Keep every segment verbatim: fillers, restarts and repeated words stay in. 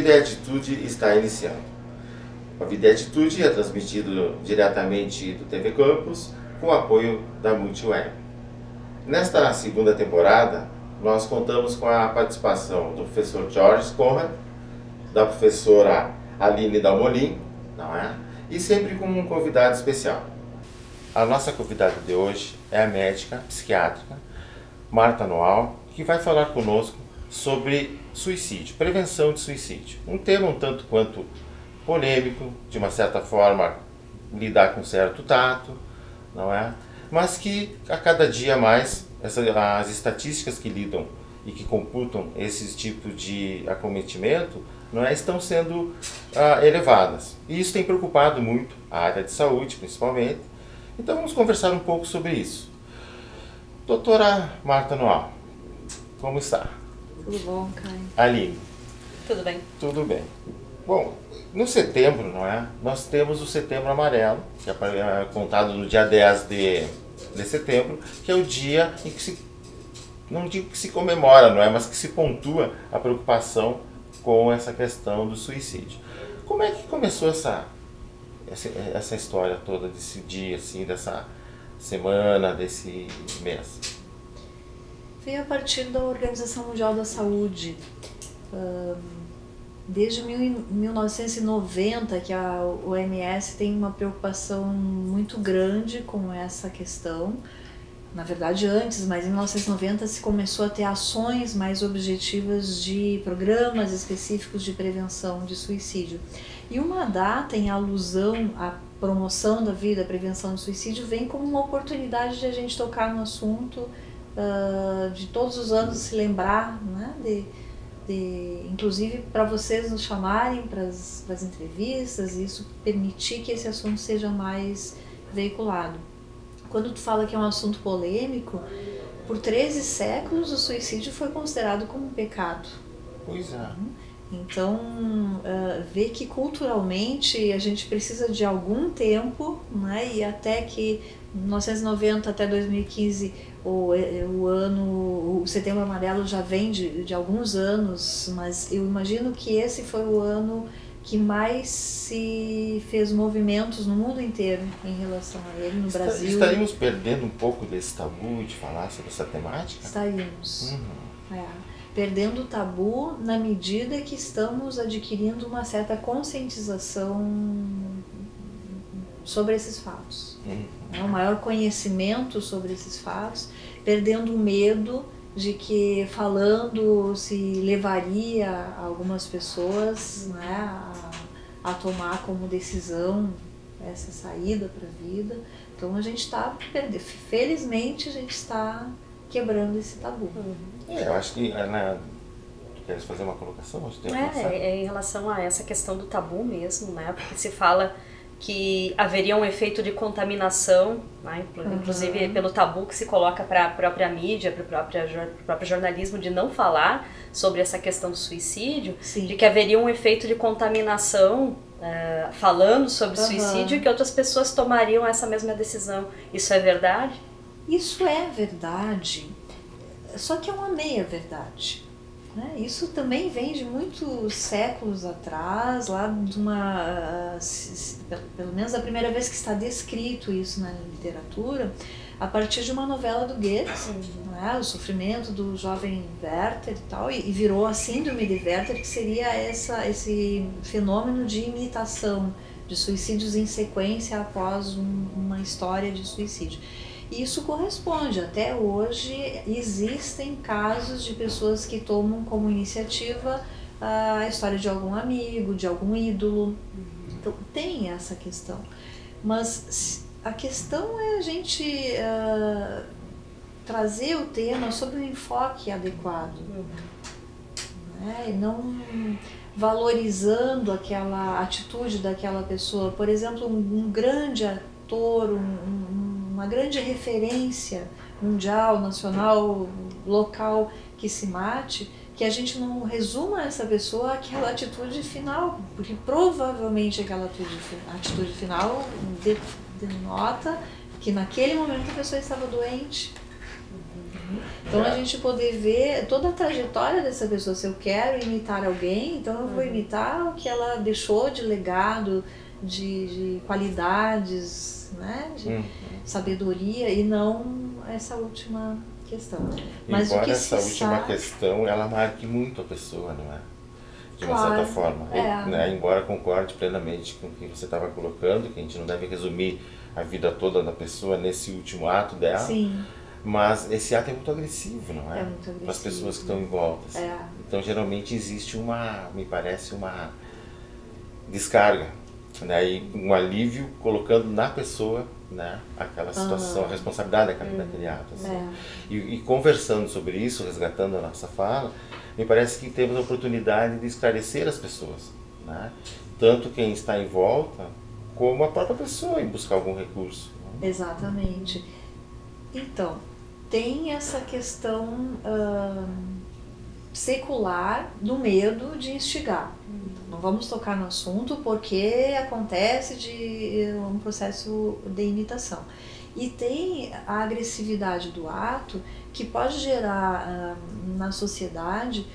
Vida e Atitude está iniciando. A Vida e Atitude é transmitido diretamente do T V Campus com o apoio da Multiweb. Nesta segunda temporada, nós contamos com a participação do professor Jorge Conrad, da professora Aline Dalmolin, não é? E sempre com um convidado especial. A nossa convidada de hoje é a médica psiquiátrica Marta Noal, que vai falar conosco sobre suicídio, prevenção de suicídio. Um tema um tanto quanto polêmico, de uma certa forma lidar com certo tato, não é? Mas que a cada dia mais essa, as estatísticas que lidam e que computam esses tipos de acometimento não é, estão sendo ah, elevadas. E isso tem preocupado muito a área de saúde, principalmente. Então vamos conversar um pouco sobre isso. Doutora Marta Noal, como está? Tudo bom, Caio? Aline? Tudo bem. Tudo bem. Bom, no setembro, não é? Nós temos o Setembro Amarelo, que é contado no dia dez de, de setembro, que é o dia em que se, não digo que se comemora, não é? Mas que se pontua a preocupação com essa questão do suicídio. Como é que começou essa, essa, essa história toda desse dia, assim, dessa semana, desse mês? Veio a partir da Organização Mundial da Saúde. Desde mil novecentos e noventa que a O M S tem uma preocupação muito grande com essa questão. Na verdade antes, mas em mil novecentos e noventa se começou a ter ações mais objetivas de programas específicos de prevenção de suicídio. E uma data em alusão à promoção da vida, à prevenção de suicídio, vem como uma oportunidade de a gente tocar no assunto, uh, de todos os anos se lembrar, né, de, de, inclusive para vocês nos chamarem para as entrevistas, e isso permitir que esse assunto seja mais veiculado. Quando tu fala que é um assunto polêmico, por treze séculos o suicídio foi considerado como um pecado. Pois é. Então, uh, ver que culturalmente a gente precisa de algum tempo, né, e até que mil novecentos e noventa até dois mil e quinze o, o ano, o Setembro Amarelo já vem de, de alguns anos, mas eu imagino que esse foi o ano que mais se fez movimentos no mundo inteiro em relação a ele, no Está, Brasil. Estaríamos perdendo um pouco desse tabu de falar sobre essa temática? Estaríamos. Uhum. É. Perdendo o tabu na medida que estamos adquirindo uma certa conscientização sobre esses fatos. Uhum. É um maior conhecimento sobre esses fatos, perdendo o medo de que falando se levaria algumas pessoas, né, a, a tomar como decisão essa saída para a vida. Então a gente está perdendo, felizmente a gente está quebrando esse tabu. É, eu acho que, Ana, tu queres fazer uma colocação? Acho que tem é, é em relação a essa questão do tabu mesmo, né, porque se fala que haveria um efeito de contaminação, né? Inclusive uhum. pelo tabu que se coloca para a própria mídia, para o próprio, próprio jornalismo, de não falar sobre essa questão do suicídio, Sim. de que haveria um efeito de contaminação uh, falando sobre uhum. suicídio e que outras pessoas tomariam essa mesma decisão. Isso é verdade? Isso é verdade, só que é uma meia-verdade. Né? Isso também vem de muitos séculos atrás, lá de uma, pelo menos a primeira vez que está descrito isso na literatura, a partir de uma novela do Goethe, né? O sofrimento do jovem Werther e tal, e virou a síndrome de Werther, que seria essa, esse fenômeno de imitação, de suicídios em sequência após um, uma história de suicídio. E isso corresponde, até hoje existem casos de pessoas que tomam como iniciativa a história de algum amigo, de algum ídolo. Então tem essa questão. Mas a questão é a gente uh, trazer o tema sob um enfoque adequado. Né? E não valorizando aquela atitude daquela pessoa. Por exemplo, um, um grande ator, um, um uma grande referência mundial, nacional, local que se mate, que a gente não resuma essa pessoa àquela atitude final, porque provavelmente aquela atitude, atitude final denota que naquele momento a pessoa estava doente. Então é. a gente poder ver toda a trajetória dessa pessoa. Se eu quero imitar alguém, então eu vou Uhum. imitar o que ela deixou de legado, de, de qualidades, né? De Uhum. sabedoria, e não essa última questão. Mas Embora o que essa se última sabe... questão, ela marque muito a pessoa, não é? De uma Claro, certa forma. é. E, né, embora concorde plenamente com o que você estava colocando, que a gente não deve resumir a vida toda da pessoa nesse último ato dela. Sim. Mas esse ato é muito agressivo, não é? É muito agressivo. Para as pessoas que estão em volta. Assim. É. Então, geralmente existe uma, me parece, uma descarga, né? E um alívio colocando na pessoa, né, aquela situação, Uhum. a responsabilidade daquele, Uhum. daquele ato. Assim. É. E, e conversando sobre isso, resgatando a nossa fala, me parece que temos a oportunidade de esclarecer as pessoas, né? Tanto quem está em volta, como a própria pessoa em buscar algum recurso. Né? Exatamente. Então, tem essa questão hum, secular do medo de instigar. Não vamos tocar no assunto porque acontece de um processo de imitação. E tem a agressividade do ato que pode gerar hum, na sociedade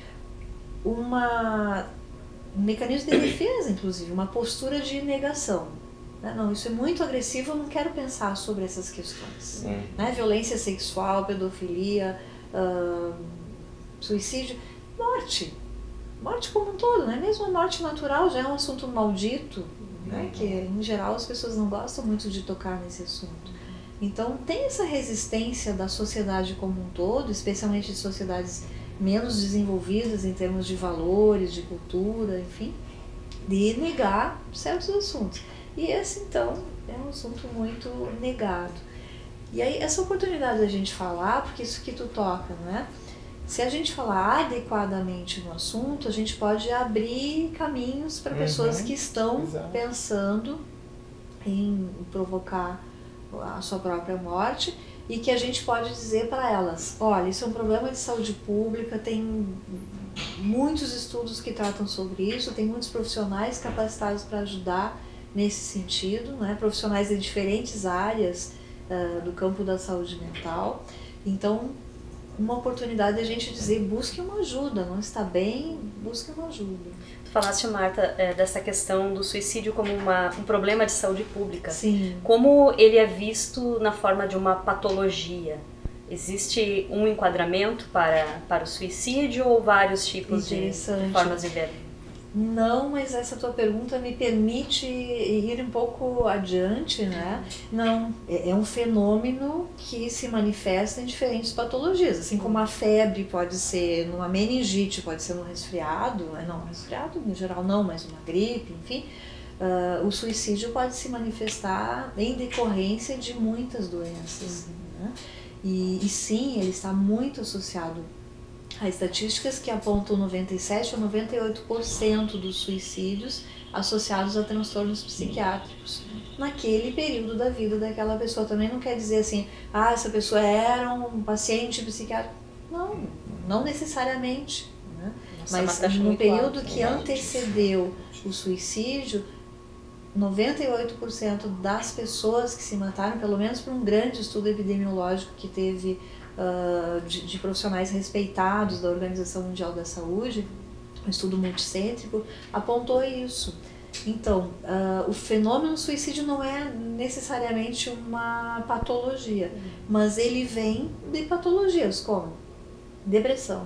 uma, um mecanismo de defesa, inclusive, uma postura de negação. Não, isso é muito agressivo, eu não quero pensar sobre essas questões. Hum. Né? Violência sexual, pedofilia, uh, suicídio, morte. Morte como um todo, né? Mesmo a morte natural já é um assunto maldito, né? Uhum. Que em geral as pessoas não gostam muito de tocar nesse assunto. Então tem essa resistência da sociedade como um todo, especialmente de sociedades menos desenvolvidas em termos de valores, de cultura, enfim, de negar certos assuntos. E esse, então, é um assunto muito negado. E aí, essa oportunidade da gente falar, porque isso que tu toca, né? Se a gente falar adequadamente no assunto, a gente pode abrir caminhos para Uhum. pessoas que estão Exato. pensando em provocar a sua própria morte, e que a gente pode dizer para elas, olha, isso é um problema de saúde pública, tem muitos estudos que tratam sobre isso, tem muitos profissionais capacitados para ajudar nesse sentido, né? Profissionais de diferentes áreas uh, do campo da saúde mental. Então, uma oportunidade de a gente dizer, busque uma ajuda, não está bem, busque uma ajuda. Tu falaste, Marta, é, dessa questão do suicídio como uma, um problema de saúde pública. Sim. Como ele é visto na forma de uma patologia? Existe um enquadramento para, para o suicídio ou vários tipos de formas de ver? Não, mas essa tua pergunta me permite ir um pouco adiante, né? Não, é um fenômeno que se manifesta em diferentes patologias, assim como a febre pode ser numa meningite, pode ser num resfriado, não, resfriado em geral não, mas uma gripe, enfim. Uh, o suicídio pode se manifestar em decorrência de muitas doenças, né? E, e sim, ele está muito associado há estatísticas que apontam noventa e sete a noventa e oito por cento dos suicídios associados a transtornos psiquiátricos naquele período da vida daquela pessoa. Também não quer dizer assim, ah, essa pessoa era um paciente psiquiátrico. Não, não necessariamente. Né? Nossa, mas no período alto, que antecedeu o suicídio, noventa e oito por cento das pessoas que se mataram, pelo menos por um grande estudo epidemiológico que teve Uh, de, de profissionais respeitados da Organização Mundial da Saúde, um estudo multicêntrico, apontou isso. Então, uh, o fenômeno suicídio não é necessariamente uma patologia, mas ele vem de patologias como depressão,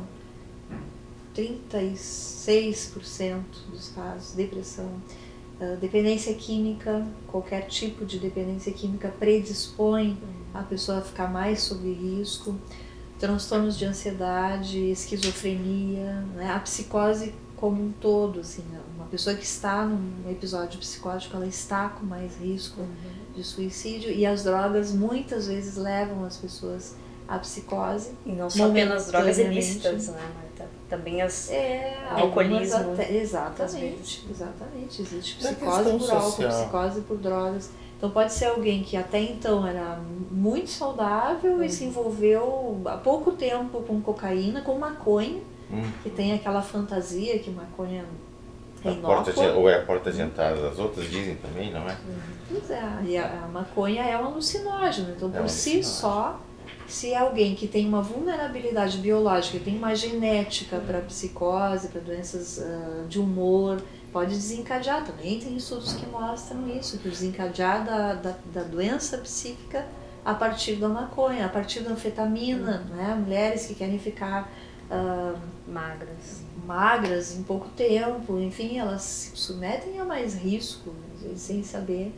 trinta e seis por cento dos casos, depressão, uh, dependência química, qualquer tipo de dependência química predispõe a pessoa a ficar mais sob risco, transtornos de ansiedade, esquizofrenia, né? A psicose como um todo, assim, uma pessoa que está num episódio psicótico, ela está com mais risco uhum. de suicídio, e as drogas muitas vezes levam as pessoas à psicose. E não só apenas drogas ilícitas, né, Marta? Também as é, alcoolismo. Até, exatamente, exatamente. Existe psicose por álcool, psicose por drogas. Então pode ser alguém que até então era muito saudável uhum. e se envolveu há pouco tempo com cocaína, com maconha, uhum. que tem aquela fantasia que maconha é inócua. Ou é a porta de entrada das outras, dizem também, não é? Pois é, e a, a maconha é um alucinógeno, então por é um si só Se é alguém que tem uma vulnerabilidade biológica, tem uma genética para psicose, para doenças uh, de humor, pode desencadear. Também tem estudos que mostram isso, que desencadear da, da, da doença psíquica a partir da maconha, a partir da anfetamina, uhum. né? Mulheres que querem ficar uh, magras. magras em pouco tempo, enfim, elas se submetem a mais risco, às vezes, sem saber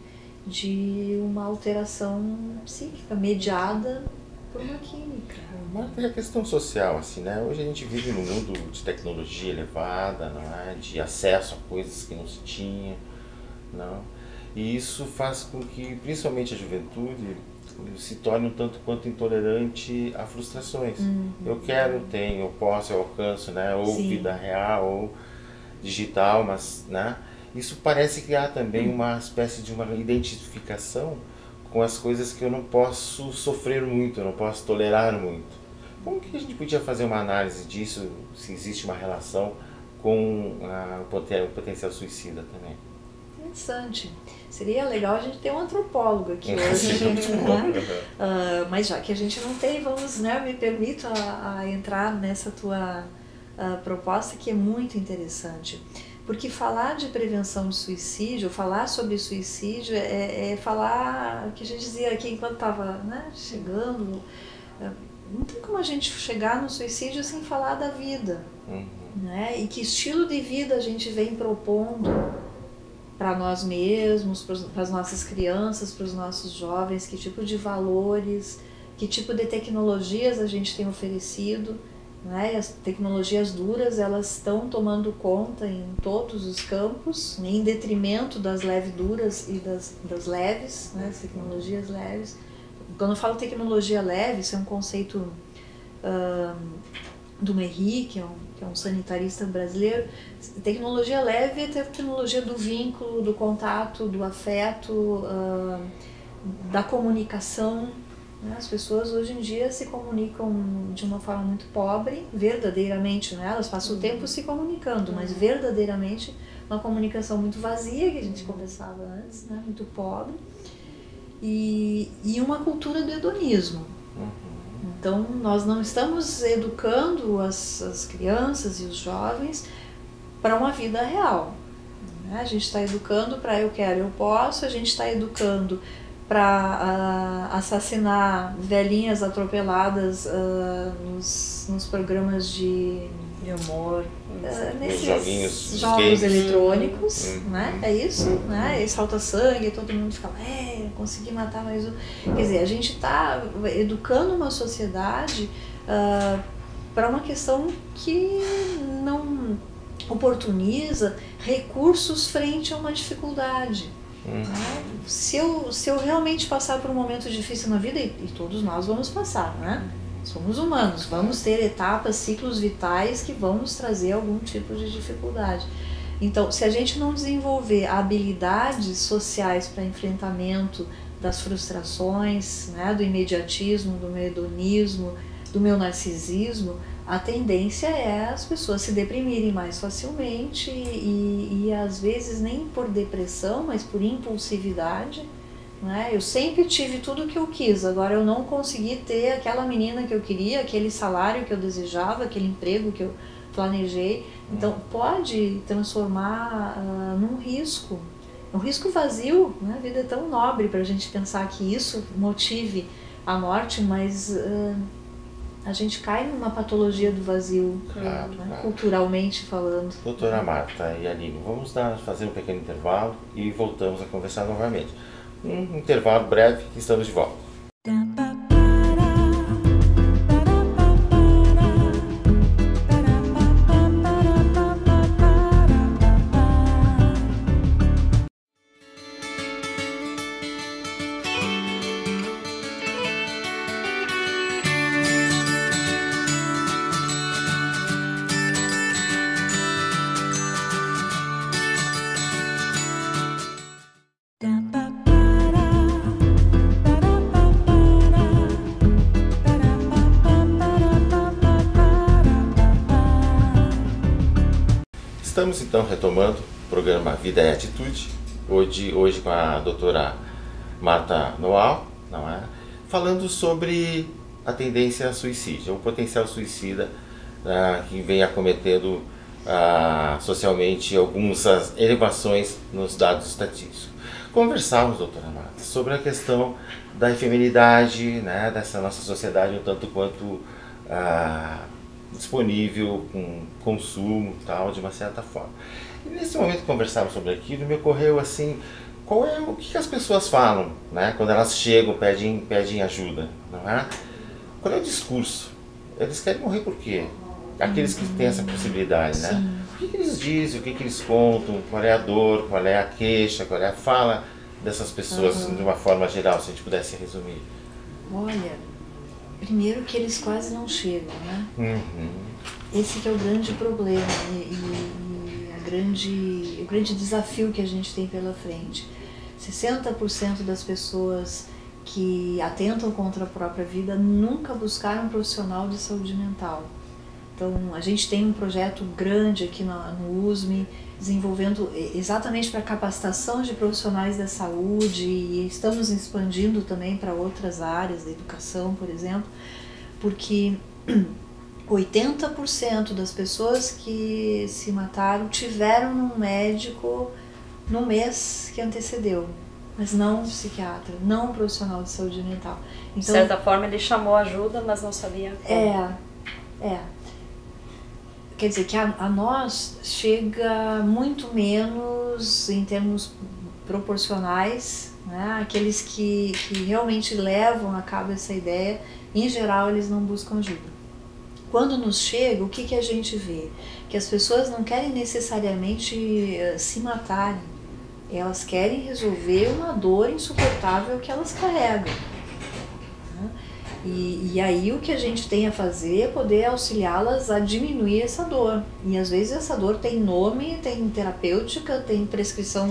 de uma alteração psíquica mediada por uma química. Mas é a questão social, assim, né? Hoje a gente vive num mundo de tecnologia elevada, não é? De acesso a coisas que não se tinha, não? E isso faz com que, principalmente a juventude, se torne um tanto quanto intolerante a frustrações. Uhum. Eu quero, tenho, eu posso, eu alcanço, né? Ou Sim. vida real, ou digital, mas, né? Isso parece criar também uma espécie de uma identificação com as coisas que eu não posso sofrer muito, eu não posso tolerar muito. Como que a gente podia fazer uma análise disso, se existe uma relação com a, o potencial suicida também? Interessante. Seria legal a gente ter um antropólogo aqui hoje, né? uh, mas já que a gente não tem, vamos, né, me permito a, a entrar nessa tua uh, proposta que é muito interessante. Porque falar de prevenção de suicídio, falar sobre suicídio, é, é falar, que a gente dizia aqui enquanto estava, né, chegando, não tem como a gente chegar no suicídio sem falar da vida. Uhum. Né? E que estilo de vida a gente vem propondo para nós mesmos, para as nossas crianças, para os nossos jovens, que tipo de valores, que tipo de tecnologias a gente tem oferecido. Né? As tecnologias duras, elas estão tomando conta em todos os campos, em detrimento das leves duras e das, das leves, né? As tecnologias leves. Quando eu falo tecnologia leve, isso é um conceito uh, do Merri, que é, um, que é um sanitarista brasileiro. Tecnologia leve é a tecnologia do vínculo, do contato, do afeto, uh, da comunicação. As pessoas hoje em dia se comunicam de uma forma muito pobre, verdadeiramente, né? Elas passam uhum. o tempo se comunicando, uhum. mas verdadeiramente uma comunicação muito vazia, que a gente conversava antes, né? Muito pobre, e, e uma cultura do hedonismo. Uhum. Então nós não estamos educando as, as crianças e os jovens para uma vida real. Né? A gente está educando para eu quero, eu posso, a gente está educando para uh, assassinar velhinhas atropeladas uh, nos, nos programas de, de humor, uh, nesses joguinhos jogos eletrônicos, uhum. né? É isso, uhum. né? E salta sangue, todo mundo fica, é, consegui matar mais um. Quer dizer, a gente está educando uma sociedade uh, para uma questão que não oportuniza recursos frente a uma dificuldade. Uhum. Se, eu, se eu realmente passar por um momento difícil na vida, e, e todos nós vamos passar, né? Somos humanos, vamos ter etapas, ciclos vitais que vão nos trazer algum tipo de dificuldade. Então, se a gente não desenvolver habilidades sociais para enfrentamento das frustrações, né, do imediatismo, do meu hedonismo, do meu narcisismo, a tendência é as pessoas se deprimirem mais facilmente e, e às vezes nem por depressão, mas por impulsividade. Né? Eu sempre tive tudo o que eu quis, agora eu não consegui ter aquela menina que eu queria, aquele salário que eu desejava, aquele emprego que eu planejei. Então pode transformar uh, num risco, um risco vazio. Né? A vida é tão nobre para a gente pensar que isso motive a morte, mas... Uh, a gente cai numa patologia do vazio, claro, né? Claro. Culturalmente falando. Doutora Marta e Aline, vamos dar, fazer um pequeno intervalo e voltamos a conversar novamente. Um intervalo breve e estamos de volta. Estamos então retomando o programa Vida e Atitude, hoje, hoje com a doutora Marta Noal, não é? Falando sobre a tendência a suicídio, o potencial suicida ah, que vem acometendo ah, socialmente algumas elevações nos dados estatísticos. Conversamos, doutora Marta, sobre a questão da efemeridade, né, dessa nossa sociedade um tanto quanto ah, disponível, com consumo, tal, de uma certa forma. E nesse momento que conversávamos sobre aquilo, me ocorreu assim, qual é o que as pessoas falam, né, quando elas chegam, pedem, pedem ajuda, não é? Qual é o discurso? Eles querem morrer por quê? Aqueles que têm essa possibilidade, né? Sim. O que, que eles dizem, o que, que eles contam, qual é a dor, qual é a queixa, qual é a fala dessas pessoas, uhum. de uma forma geral, se a gente pudesse resumir? Olha, primeiro que eles quase não chegam, né? Uhum. Esse que é o grande problema e, e, e a grande, o grande desafio que a gente tem pela frente. sessenta por cento das pessoas que atentam contra a própria vida nunca buscaram um profissional de saúde mental. Então, a gente tem um projeto grande aqui no, no U S M, desenvolvendo exatamente para capacitação de profissionais da saúde, e estamos expandindo também para outras áreas da educação, por exemplo, porque oitenta por cento das pessoas que se mataram tiveram um médico no mês que antecedeu, mas não um psiquiatra, não um profissional de saúde mental. Então, de certa forma ele chamou ajuda, mas não sabia como. É, é. Quer dizer que a, a nós chega muito menos em termos proporcionais, né? Aqueles que, que realmente levam a cabo essa ideia, em geral eles não buscam ajuda. Quando nos chega, o que, que a gente vê? Que as pessoas não querem necessariamente uh, se matarem, elas querem resolver uma dor insuportável que elas carregam. Né? E, e aí o que a gente tem a fazer é poder auxiliá-las a diminuir essa dor. E às vezes essa dor tem nome, tem terapêutica, tem prescrição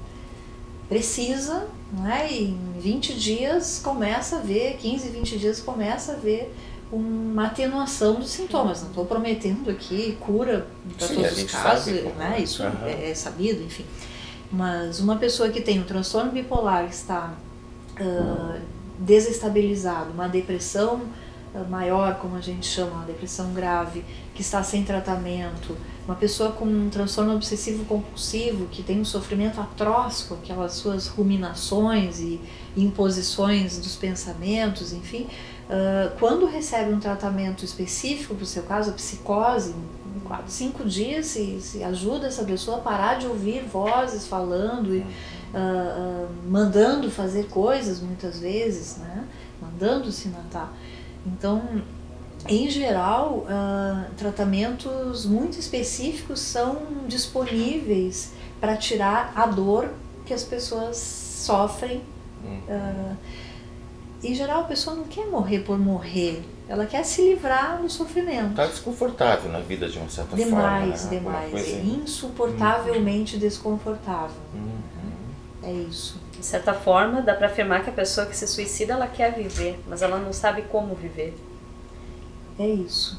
precisa, né? E em vinte dias começa a ver, quinze, vinte dias começa a ver uma atenuação dos sintomas. Não estou prometendo aqui cura para todos os casos, né? Isso uhum. é, é sabido, enfim. Mas uma pessoa que tem um transtorno bipolar, que está uh, desestabilizado, uma depressão uh, maior, como a gente chama, uma depressão grave, que está sem tratamento, uma pessoa com um transtorno obsessivo compulsivo, que tem um sofrimento atroz com aquelas suas ruminações e imposições dos pensamentos, enfim, uh, quando recebe um tratamento específico para o seu caso, a psicose, em quatro, cinco dias se, se ajuda essa pessoa a parar de ouvir vozes falando e uh, uh, mandando fazer coisas muitas vezes, né? Mandando se matar. Então, em geral, uh, tratamentos muito específicos são disponíveis para tirar a dor que as pessoas sofrem. Uh, em geral, a pessoa não quer morrer por morrer, ela quer se livrar do sofrimento. Está desconfortável na vida de uma certa demais, forma. Né? Demais, demais. É assim. Insuportavelmente uhum. desconfortável. Uhum. É isso. De certa forma, dá para afirmar que a pessoa que se suicida, ela quer viver, mas ela não sabe como viver. É isso.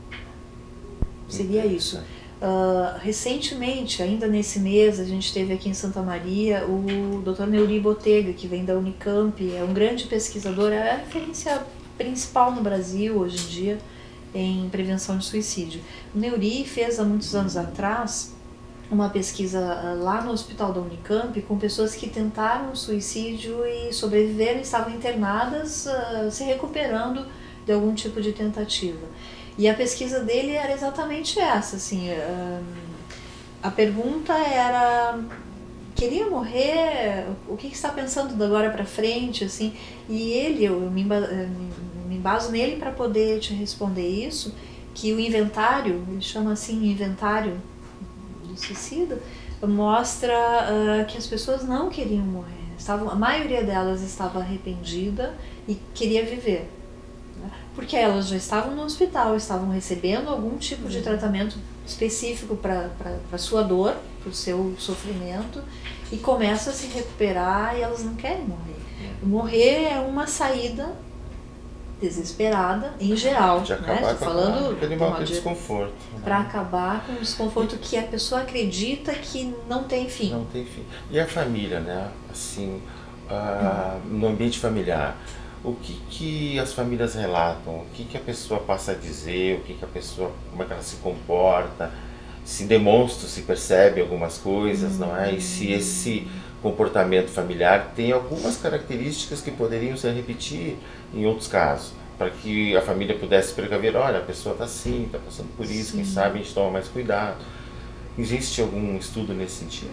Seria isso. Uh, recentemente, ainda nesse mês, a gente teve aqui em Santa Maria o doutor Neuri Botega, que vem da Unicamp, é um grande pesquisador, é a referência principal no Brasil hoje em dia em prevenção de suicídio. O Neuri fez há muitos anos atrás uma pesquisa uh, lá no hospital da Unicamp com pessoas que tentaram suicídio e sobreviveram, estavam internadas, uh, se recuperando de algum tipo de tentativa. E a pesquisa dele era exatamente essa, assim, uh, a pergunta era, queria morrer, o que, que está pensando de agora para frente, assim, e ele, eu me, me embaso nele para poder te responder isso, que o inventário, ele chama assim inventário do suicida, mostra uh, que as pessoas não queriam morrer, estavam, a maioria delas estava arrependida e queria viver. Porque elas já estavam no hospital, estavam recebendo algum tipo de tratamento específico para a sua dor, para o seu sofrimento, e começam a se recuperar e elas não querem morrer. Morrer é uma saída desesperada, em geral, de né? Estou falando aquele de desconforto. Para acabar com o desconforto que a pessoa acredita que não tem fim. Não tem fim. E a família, né? Assim, uh, no ambiente familiar, o que, que as famílias relatam, o que, que a pessoa passa a dizer, o que, que a pessoa, como é que ela se comporta, se demonstra, se percebe algumas coisas, não é? E se esse comportamento familiar tem algumas características que poderiam se repetir em outros casos, para que a família pudesse precaver, olha, a pessoa está assim, está passando por isso, Sim. quem sabe a gente toma mais cuidado. Existe algum estudo nesse sentido?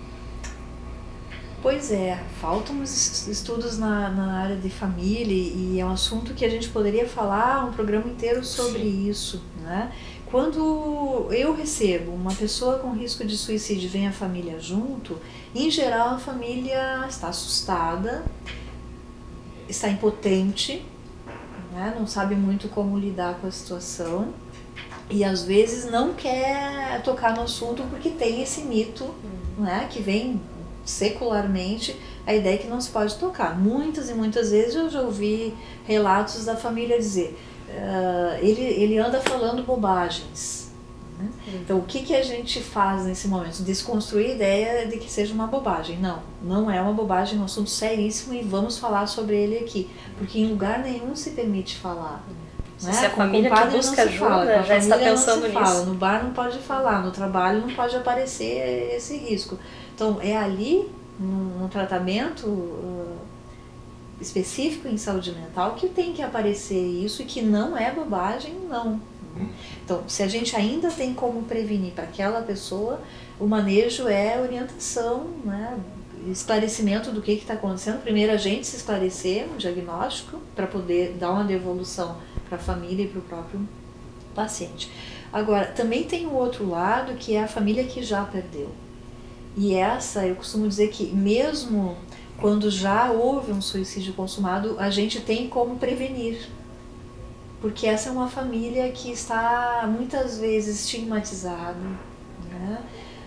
Pois é, faltam estudos na, na área de família e é um assunto que a gente poderia falar um programa inteiro sobre Sim. isso, né? Quando eu recebo uma pessoa com risco de suicídio e vem a família junto, em geral a família está assustada, está impotente, né? Não sabe muito como lidar com a situação e às vezes não quer tocar no assunto porque tem esse mito, né, que vem secularmente, a ideia é que não se pode tocar. Muitas e muitas vezes eu já ouvi relatos da família dizer uh, ele, ele anda falando bobagens, né? Então o que, que a gente faz nesse momento? Desconstruir a ideia de que seja uma bobagem. Não, não é uma bobagem, é um assunto seríssimo e vamos falar sobre ele aqui, porque em lugar nenhum se permite falar. Se, se a família que busca ajuda fala, já está pensando nisso. Fala, no bar não pode falar, no trabalho não pode aparecer esse risco. Então é ali, num, num tratamento uh, específico em saúde mental, que tem que aparecer isso e que não é bobagem, não. Então, se a gente ainda tem como prevenir para aquela pessoa, o manejo é orientação, né? Esclarecimento do que está acontecendo. Primeiro a gente se esclarecer, um diagnóstico, para poder dar uma devolução para a família e para o próprio paciente. Agora, também tem o outro lado, que é a família que já perdeu. E essa, eu costumo dizer que mesmo quando já houve um suicídio consumado, a gente tem como prevenir. Porque essa é uma família que está muitas vezes estigmatizada, né?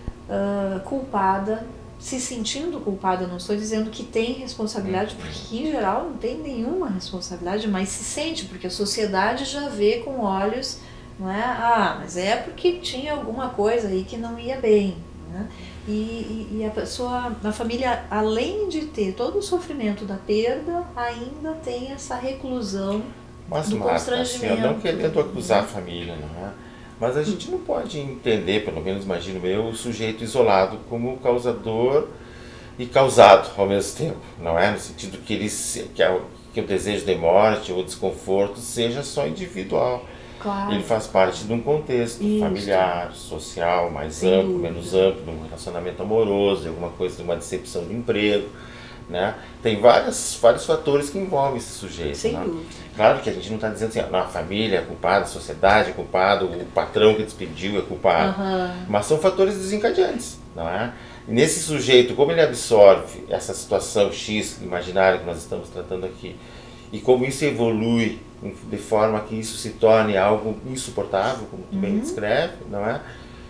uh, culpada, se sentindo culpada. Não estou dizendo que tem responsabilidade, porque em geral não tem nenhuma responsabilidade, mas se sente, porque a sociedade já vê com olhos, não é? Ah, mas é porque tinha alguma coisa aí que não ia bem, né? E, e, e a pessoa, a família, além de ter todo o sofrimento da perda, ainda tem essa reclusão Mas, do Marta, constrangimento. Assim, eu não querendo acusar a família, não é? Mas a gente não pode entender, pelo menos imagino eu, o sujeito isolado como causador e causado ao mesmo tempo, não é? No sentido que, ele, que, a, que o desejo de morte ou desconforto seja só individual. Claro. Ele faz parte de um contexto Isso. familiar, social, mais Sem amplo, dúvida. menos amplo, de um relacionamento amoroso, de alguma coisa, de uma decepção de emprego, né? Tem vários, vários fatores que envolvem esse sujeito. Sem né? dúvida. Claro que a gente não está dizendo assim, não, a família é culpada, a sociedade é culpada, o patrão que despediu é culpado, uhum. mas são fatores desencadeantes, não é? E nesse sujeito, como ele absorve essa situação X imaginária que nós estamos tratando aqui, e como isso evolui de forma que isso se torne algo insuportável, como tu uhum. bem descreve, não é?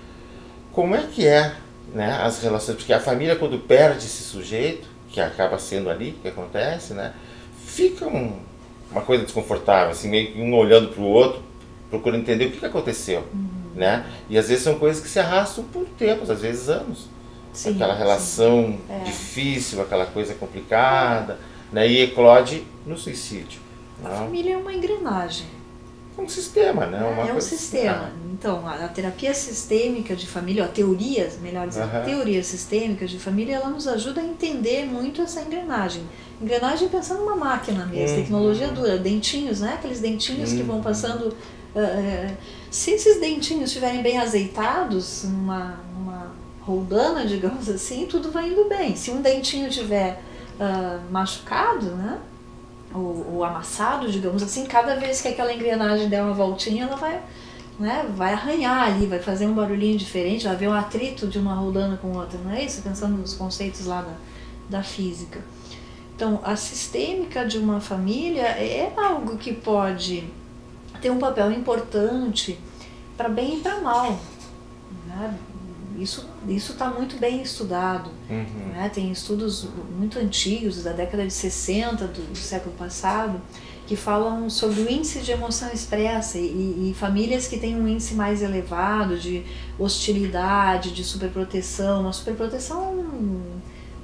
Como é que é, né, as relações? Porque a família, quando perde esse sujeito, que acaba sendo ali, que acontece, né, fica um, uma coisa desconfortável, assim, meio que um olhando para o outro, procurando entender o que, que aconteceu, uhum. né? E às vezes são coisas que se arrastam por tempos, às vezes anos. Sim, aquela relação é. difícil, aquela coisa complicada, é. né, e eclode no suicídio. A não? família é uma engrenagem. É um sistema, né? Uma é um coisa... sistema. Ah. Então, a, a terapia sistêmica de família, a teoria, melhor dizendo, uhum. teoria sistêmica de família, ela nos ajuda a entender muito essa engrenagem. Engrenagem pensando numa máquina mesmo, uhum. tecnologia dura, dentinhos, né? Aqueles dentinhos uhum. que vão passando... Uh, se esses dentinhos estiverem bem azeitados, numa, numa roldana, digamos assim, tudo vai indo bem. Se um dentinho estiver uh, machucado, né? Ou, ou amassado, digamos assim, cada vez que aquela engrenagem der uma voltinha, ela vai, né, vai arranhar ali, vai fazer um barulhinho diferente, vai haver um atrito de uma roldana com outra, não é isso? Pensando nos conceitos lá da, da física. Então, a sistêmica de uma família é algo que pode ter um papel importante para bem e para mal, né? Isso isso está muito bem estudado, uhum. né? Tem estudos muito antigos, da década de sessenta do, do século passado, que falam sobre o índice de emoção expressa e, e famílias que têm um índice mais elevado de hostilidade, de superproteção. A superproteção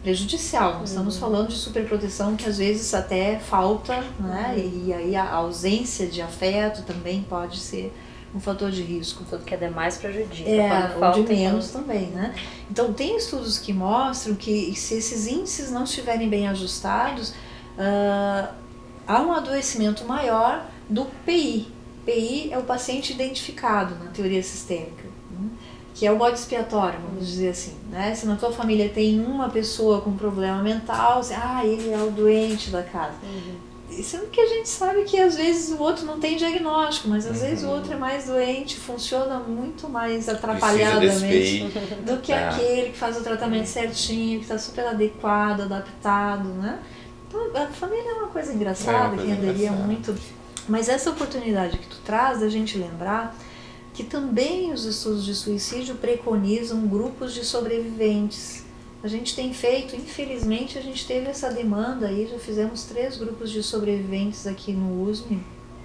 prejudicial. Nós estamos Uhum. falando de superproteção que às vezes até falta, né? Uhum. E aí a ausência de afeto também pode ser um fator de risco. Tudo que é demais prejudica. É, Quando ou falta, de menos então... também, né? Então tem estudos que mostram que se esses índices não estiverem bem ajustados, uh, há um adoecimento maior do P I. P I é o paciente identificado na teoria sistêmica, né? Que é o bode expiatório, vamos dizer assim, né? Se na tua família tem uma pessoa com problema mental, você, ah, ele é o doente da casa. Uhum. Sendo que a gente sabe que às vezes o outro não tem diagnóstico, mas às Uhum. vezes o outro é mais doente, funciona muito mais Precisa desse atrapalhadamente P I. do que Ah. aquele que faz o tratamento certinho, que está super adequado, adaptado, né? Então a família é uma coisa engraçada, É uma coisa que renderia engraçada. muito. Mas essa oportunidade que tu traz da gente lembrar que também os estudos de suicídio preconizam grupos de sobreviventes. A gente tem feito, infelizmente, a gente teve essa demanda aí, já fizemos três grupos de sobreviventes aqui no U S M,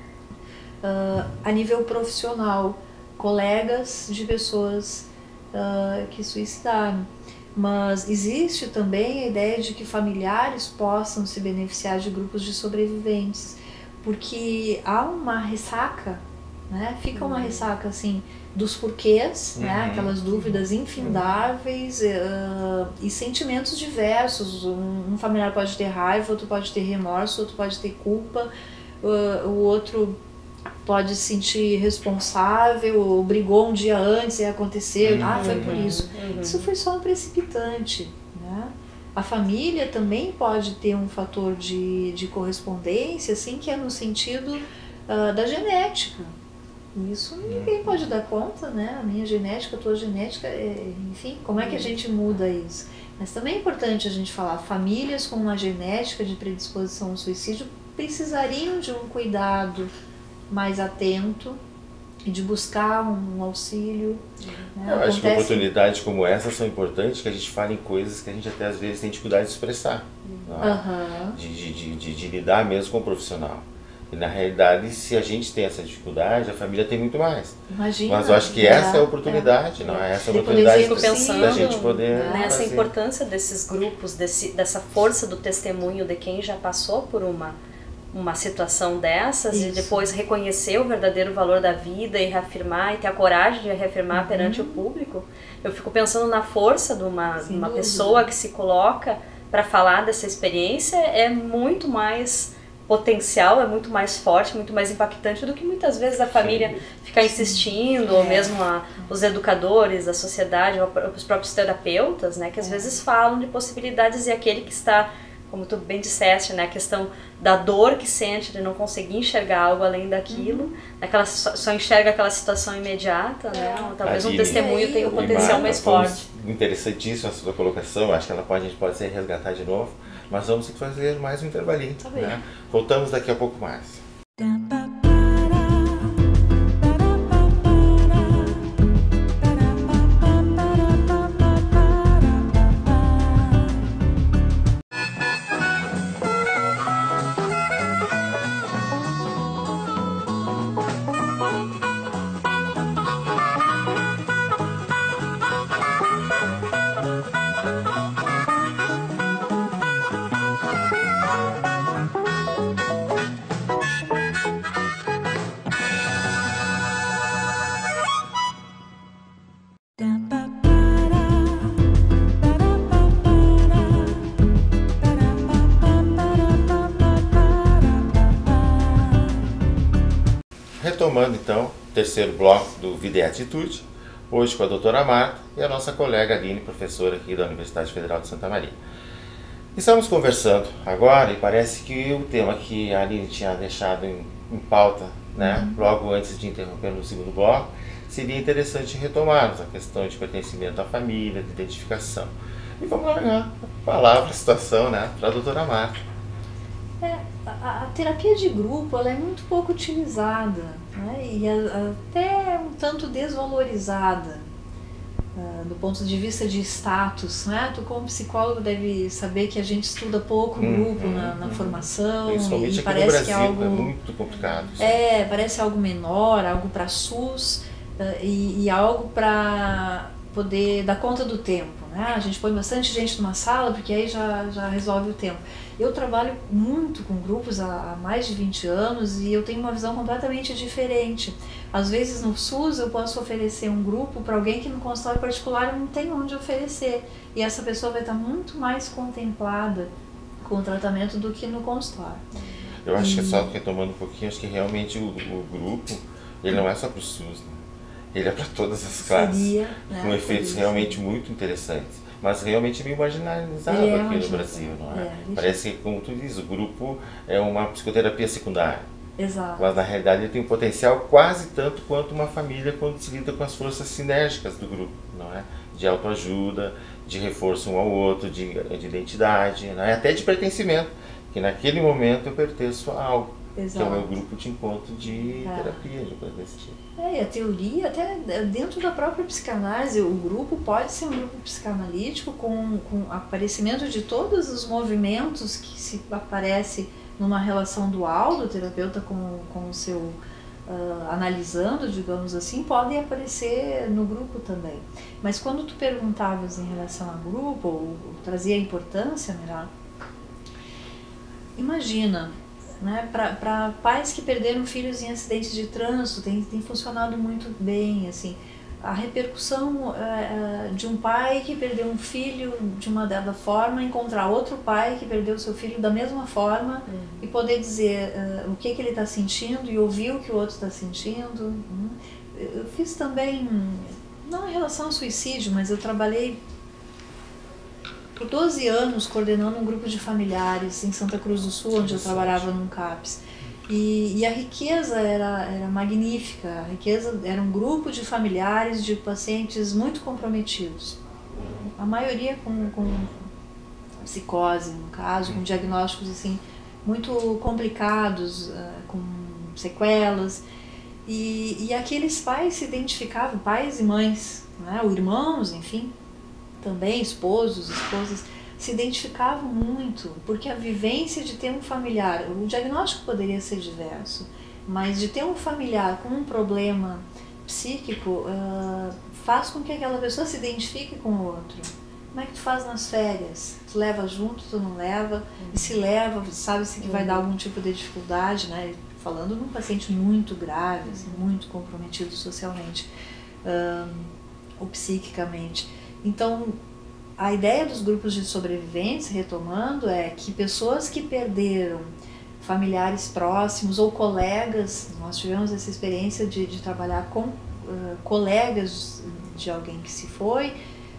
uh, a nível profissional, colegas de pessoas uh, que suicidaram. Mas existe também a ideia de que familiares possam se beneficiar de grupos de sobreviventes, porque há uma ressaca, né? Fica uma ressaca assim dos porquês, Uhum. né? Aquelas dúvidas infindáveis uh, e sentimentos diversos. Um, um familiar pode ter raiva, outro pode ter remorso, outro pode ter culpa, uh, o outro pode se sentir responsável, ou brigou um dia antes e aconteceu, Uhum. ah, foi por isso. Uhum. Isso foi só um precipitante, né? A família também pode ter um fator de, de correspondência, assim, que é no sentido uh, da genética. Isso ninguém pode dar conta, né? A minha genética, a tua genética, é, enfim, como é que a gente muda isso? Mas também é importante a gente falar, famílias com uma genética de predisposição ao suicídio precisariam de um cuidado mais atento e de buscar um auxílio. Né? Eu acho que Acontece- oportunidades como essa são importantes, que a gente fale em coisas que a gente até às vezes tem dificuldade de expressar, não é? Aham. de, de, de, de, de lidar mesmo com o profissional. E na realidade, se a gente tem essa dificuldade, a família tem muito mais. Imagina. Mas eu acho que essa é a oportunidade, não é? Essa é a De poder oportunidade ver Fico pensando da gente poder nessa fazer. importância desses grupos, desse, dessa força do testemunho de quem já passou por uma, uma situação dessas Isso. e depois reconhecer o verdadeiro valor da vida e reafirmar e ter a coragem de reafirmar Uhum. perante o público. Eu fico pensando na força de uma, Sem uma dúvida. pessoa que se coloca para falar dessa experiência, é muito mais potencial, é muito mais forte, muito mais impactante do que muitas vezes a família ficar insistindo, ou É. mesmo a, os educadores, a sociedade, ou os próprios terapeutas, né, que às É. vezes falam de possibilidades e aquele que está, como tu bem disseste, né, a questão da dor que sente de não conseguir enxergar algo além daquilo, Uhum. aquela, só, só enxerga aquela situação imediata, né, ou talvez um Aline, testemunho tenha um e potencial Marta, mais foi forte. interessantíssima a sua colocação, acho que ela pode, a gente pode ser resgatar de novo, mas vamos ter que fazer mais um intervalinho. Tá bem. Né? Voltamos daqui a pouco mais. Retomando então o terceiro bloco do Vida e Atitude, hoje com a doutora Marta e a nossa colega Aline, professora aqui da Universidade Federal de Santa Maria. Estamos conversando agora e parece que o tema que a Aline tinha deixado em, em pauta, né, uhum. logo antes de interromper no segundo bloco, seria interessante retomarmos a questão de pertencimento à família, de identificação. E vamos largar a palavra, a situação, né, para a doutora Marta. É, a, a terapia de grupo ela é muito pouco utilizada, né, e a, a, até um tanto desvalorizada uh, do ponto de vista de status. Né? Tu como psicólogo deve saber que a gente estuda pouco o grupo uhum, na, na uhum. formação, Principalmente e aqui parece no Brasil, que é algo é muito complicado. Isso. É, parece algo menor, algo para SUS uh, e, e algo para poder dar conta do tempo. né? A gente põe bastante gente numa sala porque aí já, já resolve o tempo. Eu trabalho muito com grupos há, há mais de vinte anos e eu tenho uma visão completamente diferente. Às vezes no SUS eu posso oferecer um grupo para alguém que no consultório particular não tem onde oferecer. E essa pessoa vai estar muito mais contemplada com o tratamento do que no consultório. Eu acho e... que só retomando um pouquinho, acho que realmente o, o grupo, ele não é só para o SUS, né? Ele é para todas as classes, Seria, né, com efeitos realmente muito interessantes. Mas realmente é meio marginalizado é aqui no Brasil, não é? é Parece que, como tu diz, o grupo é uma psicoterapia secundária. Exato. Mas na realidade ele tem um potencial quase tanto quanto uma família quando se lida com as forças sinérgicas do grupo, não é? De autoajuda, de reforço um ao outro, de, de identidade, não é? Até de pertencimento, que naquele momento eu pertenço a algo. Exato. Que é o meu grupo de encontro de é. terapia, de coisa desse tipo. É, e a teoria, até dentro da própria psicanálise, o grupo pode ser um grupo psicanalítico com, com aparecimento de todos os movimentos que se aparece numa relação dual do terapeuta com, com o seu uh, analisando, digamos assim, podem aparecer no grupo também. Mas quando tu perguntavas em relação a grupo, ou, ou trazia a importância, melhor, imagina, né, para pais que perderam filhos em acidentes de trânsito, tem, tem funcionado muito bem, assim, a repercussão uh, de um pai que perdeu um filho de uma dada forma, encontrar outro pai que perdeu seu filho da mesma forma uhum. e poder dizer uh, o que, que ele está sentindo e ouvir o que o outro está sentindo. Uhum. Eu fiz também, não em relação ao suicídio, mas eu trabalhei por doze anos coordenando um grupo de familiares em Santa Cruz do Sul, onde eu trabalhava num CAPS. E, e a riqueza era, era magnífica, a riqueza era um grupo de familiares de pacientes muito comprometidos. A maioria com, com psicose, no caso, com diagnósticos assim, muito complicados, uh, com sequelas. E, e aqueles pais se identificavam, pais e mães, né, ou irmãos, enfim, também esposos, esposas, se identificavam muito, porque a vivência de ter um familiar, o diagnóstico poderia ser diverso, mas de ter um familiar com um problema psíquico uh, faz com que aquela pessoa se identifique com o outro. Como é que tu faz nas férias? Tu leva junto, tu não leva? Uhum. E se leva, sabe-se que uhum. vai dar algum tipo de dificuldade, né? Falando de um paciente muito grave, assim, muito comprometido socialmente uh, ou psiquicamente. Então, a ideia dos grupos de sobrevivência, retomando, é que pessoas que perderam familiares próximos ou colegas, nós tivemos essa experiência de, de trabalhar com uh, colegas de alguém que se foi,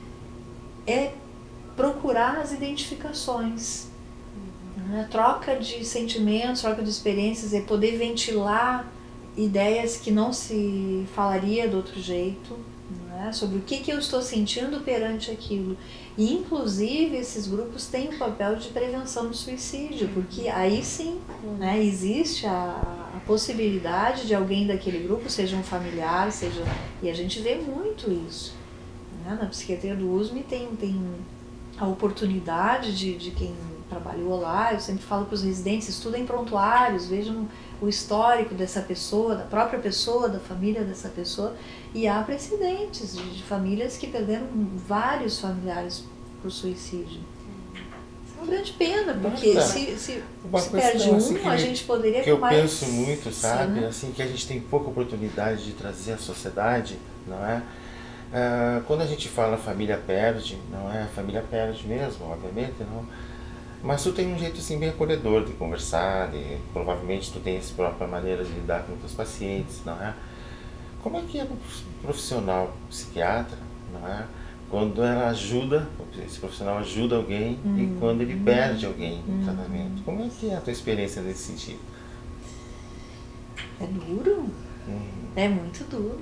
é procurar as identificações, né? Troca de sentimentos, troca de experiências, é poder ventilar ideias que não se falaria de outro jeito, né? Sobre o que, que eu estou sentindo perante aquilo. E, inclusive, esses grupos têm o papel de prevenção do suicídio, porque aí sim, né, existe a, a possibilidade de alguém daquele grupo, seja um familiar, seja... E a gente vê muito isso, né? Na psiquiatria do U S M tem, tem a oportunidade de, de quem trabalhou lá, eu sempre falo para os residentes, estudem prontuários, vejam o histórico dessa pessoa, da própria pessoa, da família dessa pessoa, e há precedentes de, de famílias que perderam vários familiares por suicídio. Isso é uma grande pena, porque Nossa, se, se, se perde um, assim, a gente poderia... Que eu mais... penso muito, sabe, Sim. assim, que a gente tem pouca oportunidade de trazer à sociedade, não é? Ah, quando a gente fala família perde, não é? A família perde mesmo, obviamente, não. Mas tu tem um jeito assim bem acolhedor de conversar, de, provavelmente tu tem essa própria maneira de lidar com os teus pacientes, não é? Como é que é um profissional psiquiatra, não é? Quando ela ajuda, esse profissional ajuda alguém hum, e quando ele hum, perde alguém no hum, tratamento. Como é que é a tua experiência nesse sentido? É duro, hum. é muito duro.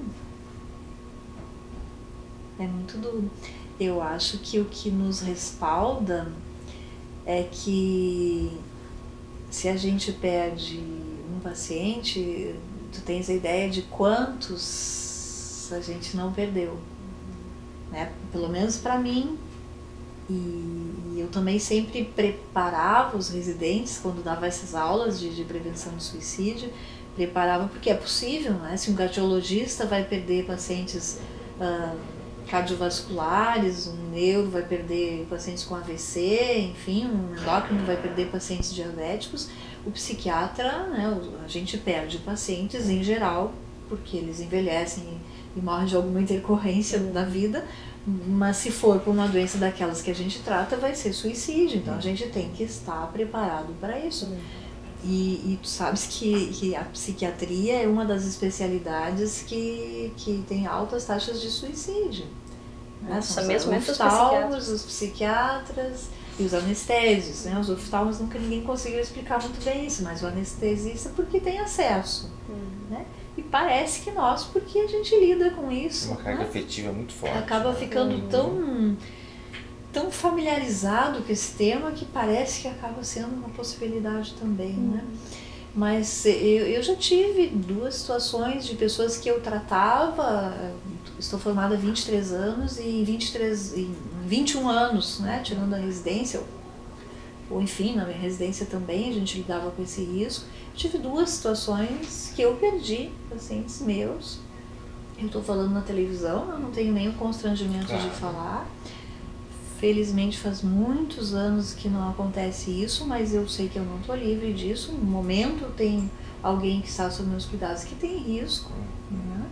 É muito duro. Eu acho que o que nos respalda é que se a gente perde um paciente, tu tens a ideia de quantos a gente não perdeu, né? Pelo menos para mim, e, e eu também sempre preparava os residentes quando dava essas aulas de, de prevenção do suicídio, preparava porque é possível, né? Se um cardiologista vai perder pacientes uh, cardiovasculares, um neuro vai perder pacientes com A V C, enfim, um endócrino vai perder pacientes diabéticos. O psiquiatra, né, a gente perde pacientes em geral, porque eles envelhecem e morrem de alguma intercorrência da vida, mas se for por uma doença daquelas que a gente trata, vai ser suicídio, então a gente tem que estar preparado para isso. E, e tu sabes que, que a psiquiatria é uma das especialidades que, que tem altas taxas de suicídio. Né? São mesmo os oftalmos, os psiquiatras e os anestésicos. Né? Os oftalmos nunca ninguém conseguiu explicar muito bem isso, mas o anestesista porque tem acesso. Uhum. Né? E parece que nós, porque a gente lida com isso. Uma carga né? afetiva muito forte. Acaba ficando uhum. tão... tão familiarizado com esse tema que parece que acaba sendo uma possibilidade também, uhum. né? Mas eu, eu já tive duas situações de pessoas que eu tratava, estou formada há vinte e três anos e em vinte e três, em vinte e um anos, né, tirando a residência, ou enfim, na minha residência também a gente lidava com esse risco. Eu tive duas situações que eu perdi pacientes meus. Eu estou falando na televisão, eu não tenho nenhum constrangimento claro. de falar. Felizmente faz muitos anos que não acontece isso, mas eu sei que eu não estou livre disso. No momento tem alguém que está sob meus cuidados que tem risco, né?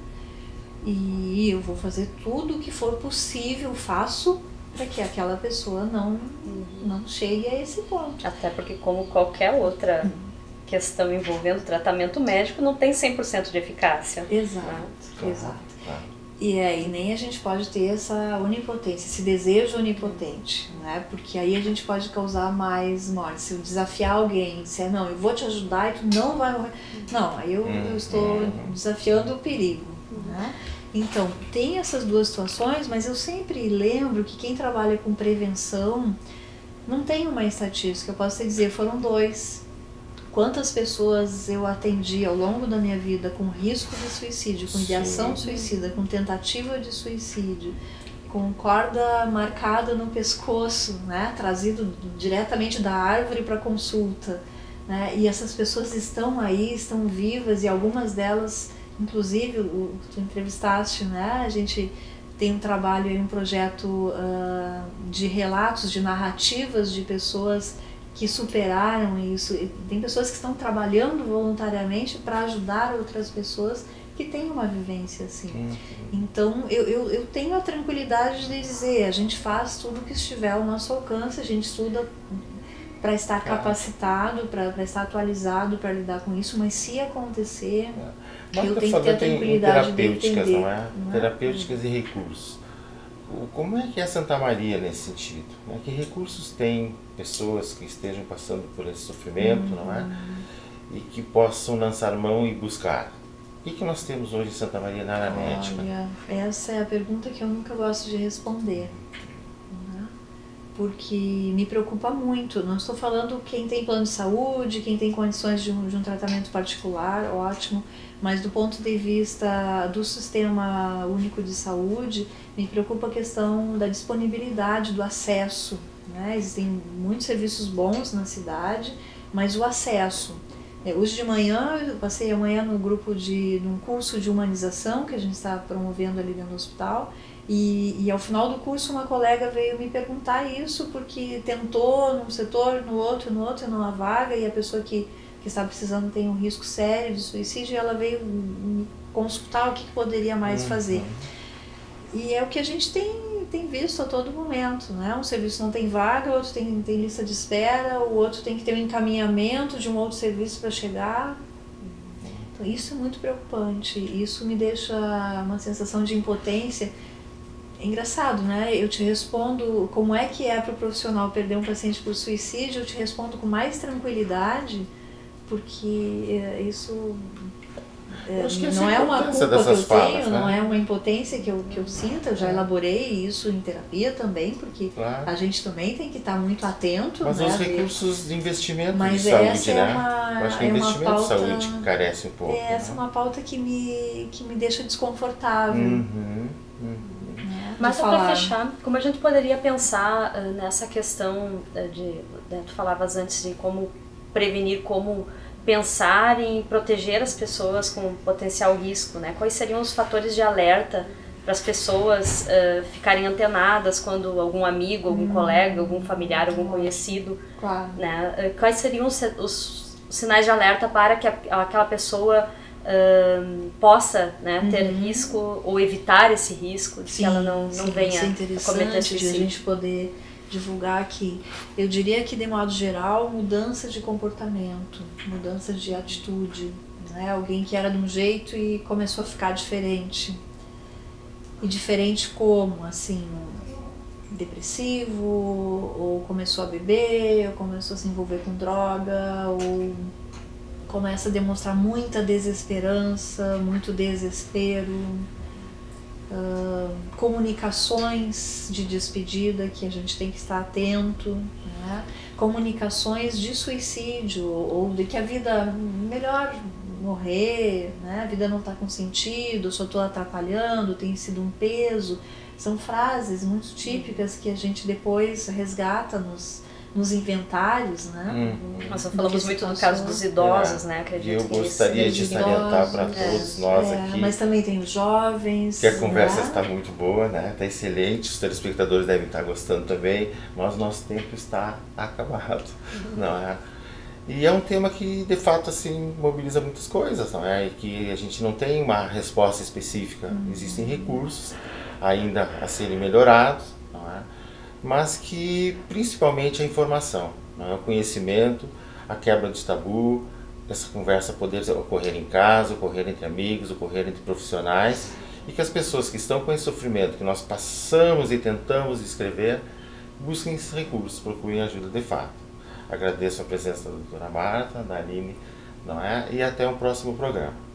E eu vou fazer tudo o que for possível, faço para que aquela pessoa não, não chegue a esse ponto. Até porque, como qualquer outra questão envolvendo tratamento médico, não tem cem por cento de eficácia. Exato, né? exato. E aí nem a gente pode ter essa onipotência, esse desejo onipotente, né? Porque aí a gente pode causar mais morte. Se eu desafiar alguém, disser, não, eu vou te ajudar e tu não vai morrer. Não, aí eu, eu estou desafiando o perigo, né? Então, tem essas duas situações, mas eu sempre lembro que quem trabalha com prevenção não tem uma estatística. Eu posso te dizer, foram dois. Quantas pessoas eu atendi ao longo da minha vida com risco de suicídio, com ideação suicida, com tentativa de suicídio, com corda marcada no pescoço, né, trazido diretamente da árvore para consulta, né, e essas pessoas estão aí, estão vivas, e algumas delas, inclusive, o que tu entrevistaste, né, a gente tem um trabalho, um projeto uh, de relatos, de narrativas de pessoas que superaram isso. Tem pessoas que estão trabalhando voluntariamente para ajudar outras pessoas que têm uma vivência assim. Uhum. Então, eu, eu, eu tenho a tranquilidade de dizer, a gente faz tudo o que estiver ao nosso alcance, a gente estuda para estar capacitado, para estar atualizado para lidar com isso, mas se acontecer, é. eu tenho que ter a tranquilidade de entender. Não é? Não é? Terapêuticas e recursos. Como é que é Santa Maria nesse sentido? Que recursos tem pessoas que estejam passando por esse sofrimento, uhum. não é? E que possam lançar mão e buscar? O que, que nós temos hoje em Santa Maria na área médica? Olha, essa é a pergunta que eu nunca gosto de responder, né? Porque me preocupa muito. Não estou falando quem tem plano de saúde, quem tem condições de um, de um tratamento particular, ótimo, mas do ponto de vista do Sistema Único de Saúde, me preocupa a questão da disponibilidade, do acesso, né? Existem muitos serviços bons na cidade, mas o acesso. Hoje de manhã, eu passei amanhã no grupo de num curso de humanização que a gente está promovendo ali dentro do hospital, e, e ao final do curso uma colega veio me perguntar isso, porque tentou num setor, no outro, no outro, numa vaga, e a pessoa que que está precisando tem um risco sério de suicídio, e ela veio me consultar o que poderia mais fazer. E é o que a gente tem, tem visto a todo momento, né? Um serviço não tem vaga, o outro tem, tem lista de espera, o outro tem que ter um encaminhamento de um outro serviço para chegar. Então, isso é muito preocupante, isso me deixa uma sensação de impotência. É engraçado, né? Eu te respondo como é que é para o profissional perder um paciente por suicídio, eu te respondo com mais tranquilidade, porque isso é, não é uma culpa que eu falas, tenho, né? Não é uma impotência que eu, que eu sinto, eu já elaborei isso em terapia também, porque claro. A gente também tem que estar muito atento. Mas né, os recursos de investimento Mas de saúde, essa né? É uma, eu acho que o é investimento pauta, de saúde que carece um pouco. É, essa é né? uma pauta que me, que me deixa desconfortável. Uhum, uhum. Né, Mas para fechar, como a gente poderia pensar uh, nessa questão uh, de, de, tu falavas antes de como prevenir, como pensar em proteger as pessoas com potencial risco, né? Quais seriam os fatores de alerta as pessoas uh, ficarem antenadas quando algum amigo, algum hum. colega, algum familiar, algum conhecido, claro. né? Quais seriam os, os sinais de alerta para que a, aquela pessoa uh, possa, né, ter uhum. risco ou evitar esse risco de sim, que ela não, não sim, venha isso é interessante a cometer de a gente poder divulgar aqui. Eu diria que, de modo geral, mudança de comportamento, mudança de atitude, né? Alguém que era de um jeito e começou a ficar diferente. E diferente como? Assim, depressivo, ou começou a beber, ou começou a se envolver com droga, ou começa a demonstrar muita desesperança, muito desespero. Uh, comunicações de despedida que a gente tem que estar atento, né? Comunicações de suicídio ou de que a vida melhor morrer, né? A vida não está com sentido, só estou atrapalhando, tem sido um peso. São frases muito típicas que a gente depois resgata nos, nos inventários, né? Hum. Nós falamos muito do caso dos idosos, é. né? Acredito eu que gostaria de salientar para todos é. nós é, aqui. Mas também tem os jovens. Que a conversa né? está muito boa, né? Está excelente, os telespectadores devem estar gostando também, mas nosso tempo está acabado, uhum. não é? E é um tema que, de fato, assim, mobiliza muitas coisas, não é? E que a gente não tem uma resposta específica. Uhum. Existem recursos ainda a serem melhorados, não é? Mas que principalmente a informação, não é? O conhecimento, a quebra de tabu, essa conversa poder ocorrer em casa, ocorrer entre amigos, ocorrer entre profissionais, e que as pessoas que estão com esse sofrimento, que nós passamos e tentamos escrever, busquem esses recursos, procurem ajuda de fato. Agradeço a presença da doutora Marta, da Aline, não é? E até o próximo programa.